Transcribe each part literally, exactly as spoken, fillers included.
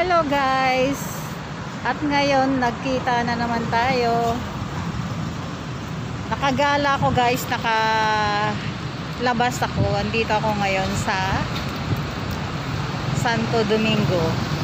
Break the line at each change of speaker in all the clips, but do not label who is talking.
Hello guys! At ngayon nagkita na naman tayo. Nakagala ako guys, nakalabas ako. Andito ako ngayon sa Santo Domingo.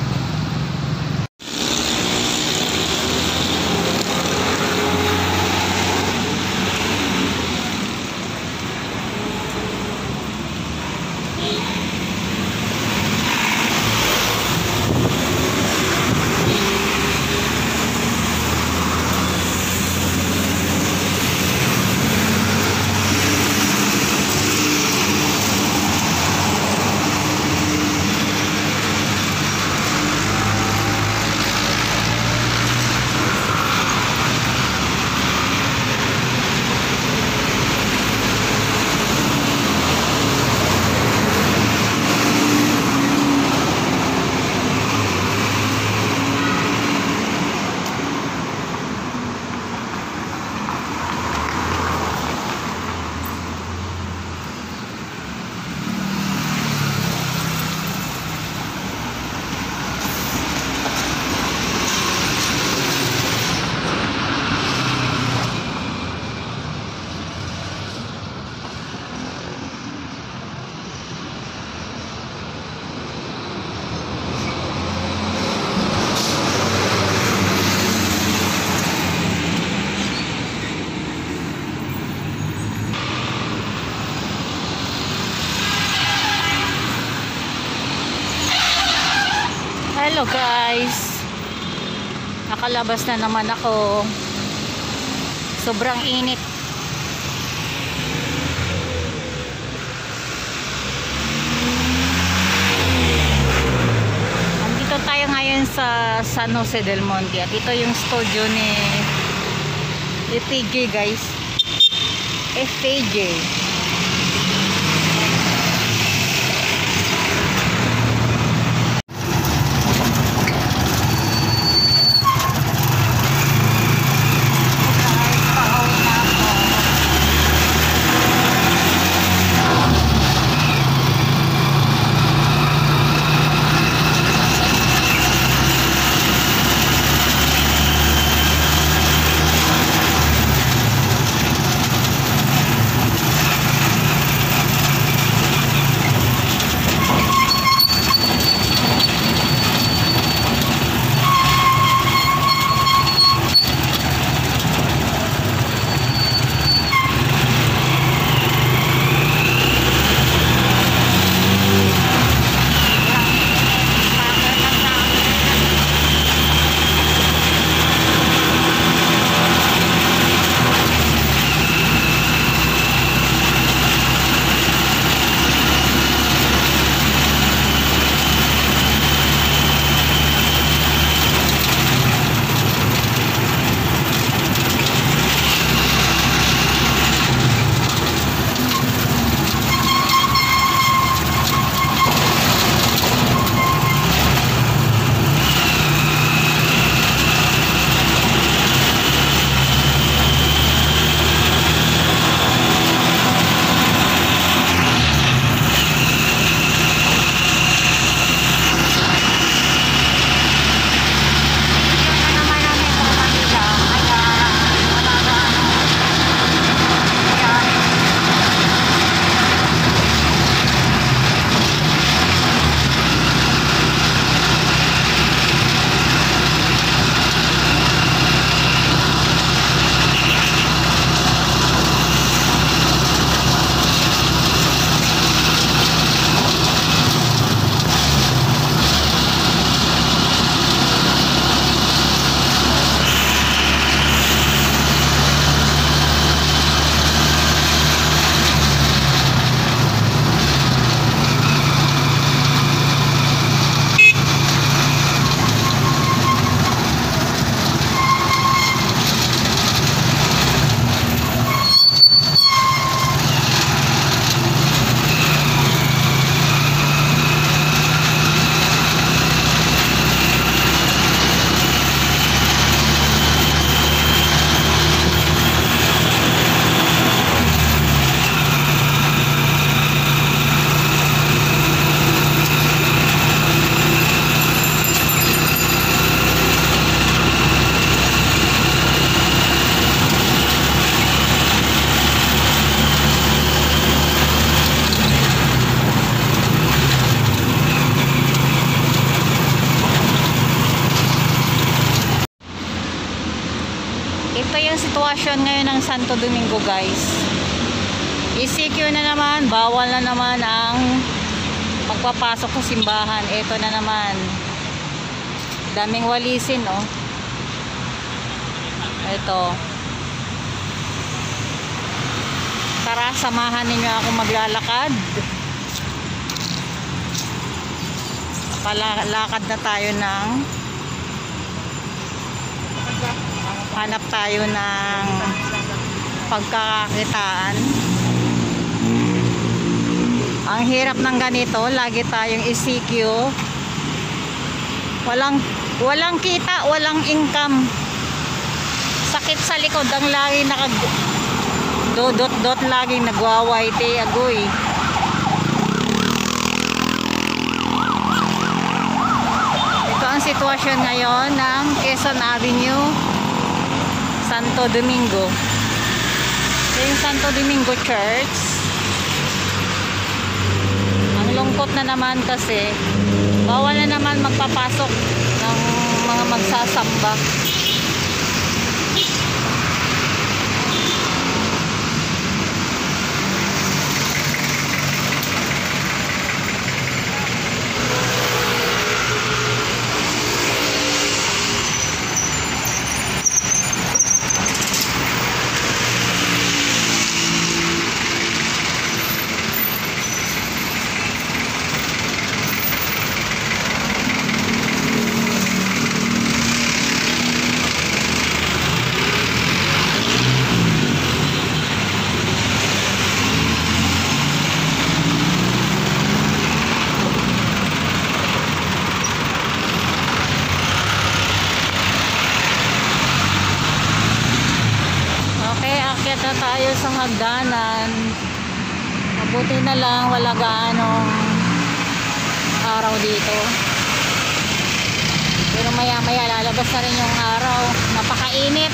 Hello guys, nakalabas na naman ako. Sobrang init. Andito tayo ngayon sa San Jose del Monte. At ito yung studio ni F P J guys. F P J. sitwasyon ngayon ng Santo Domingo, guys. E C Q na naman, bawal na naman ang magpapasok sa simbahan. Ito na naman, daming walisin, oh. Ito, tara, samahan ninyo ako maglalakad. Palakad na tayo ng hanap tayo ng pagkakakitaan. Ang hirap ng ganito, lagi tayong E C Q, walang walang kita, walang income, sakit sa likod, ang lagi nakag dot dot laging nagwawaite agoy. Ito ang sitwasyon ngayon ng Quezon Avenue, Santo Domingo. Ito yung Santo Domingo Church. Ang lungkot na naman kasi bawal na naman magpapasok ng mga magsasamba. Akyat na tayo sa hagdanan. Mabuti na lang wala gaanong araw dito, pero maya maya lalabas na rin yung araw. Napakainit.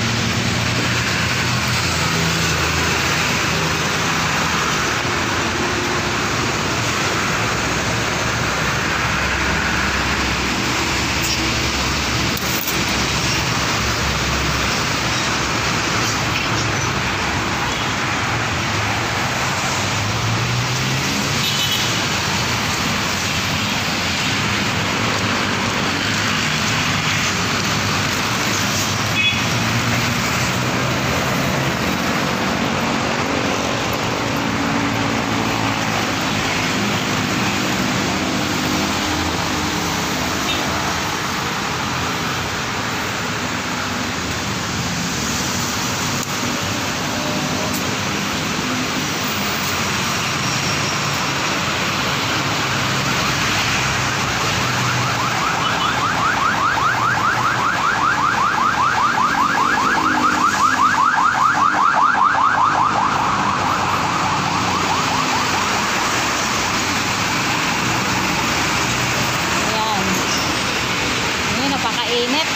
Napakainit.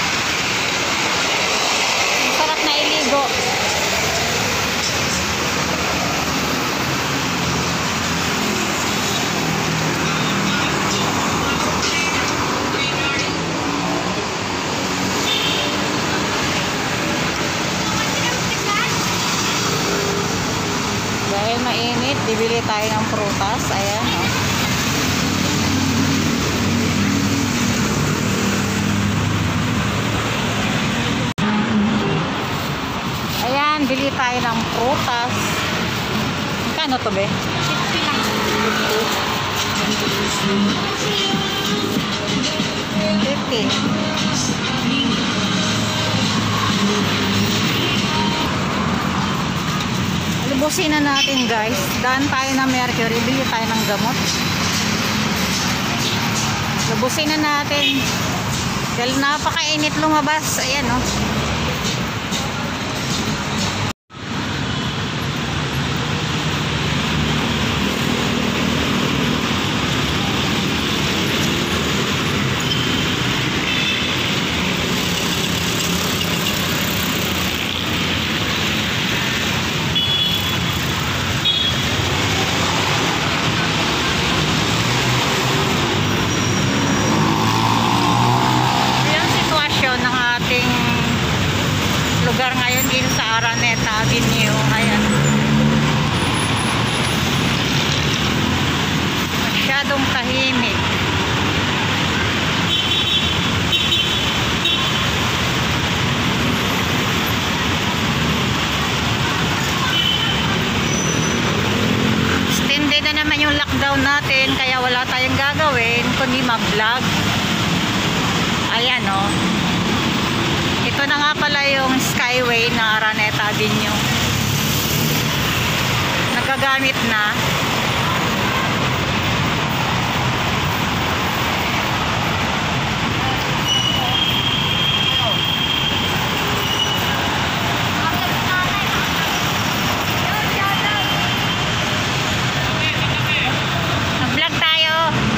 Ang sarap na iligo. Dahil mainit, bibili tayo ng prutas. Ayan, oh. Bili tayo ng prutas. Magkano to, be? fifty lang. fifty. Lubusin na natin, guys. Daan tayo ng Mercury. Bili tayo ng gamot. Lubusin na natin. Dahil napakainit lumabas. Ayan, oh. Ng ating kundi mag-vlog. Ayan o. Oh. Ito na nga pala yung Skyway na Araneta Avenue. Nagagamit na. Nag-vlog tayo.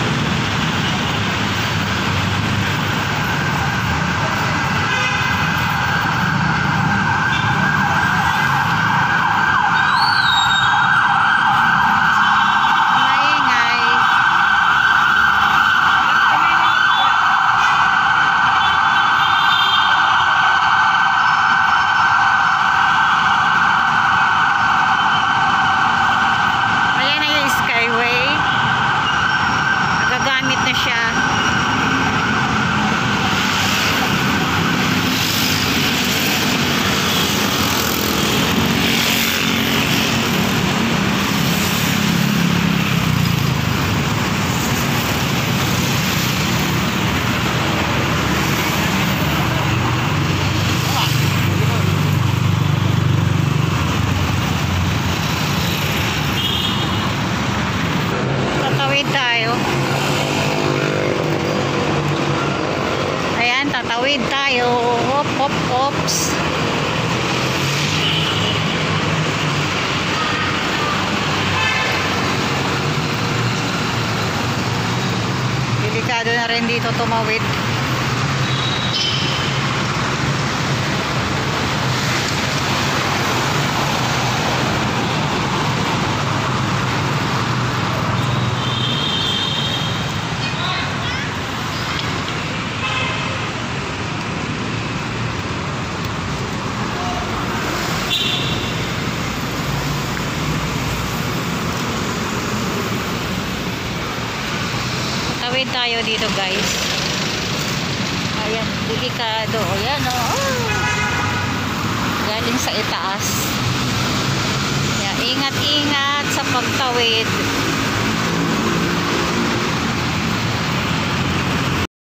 Tayo. Ayan, tatawid tayo. Hop, hop, hops. Delikado na rin dito tumawid. Tawid tayo dito guys. Ayan, delikado. Ayan o. Oh. Galing sa itaas. Ayan, ingat-ingat sa pagtawid.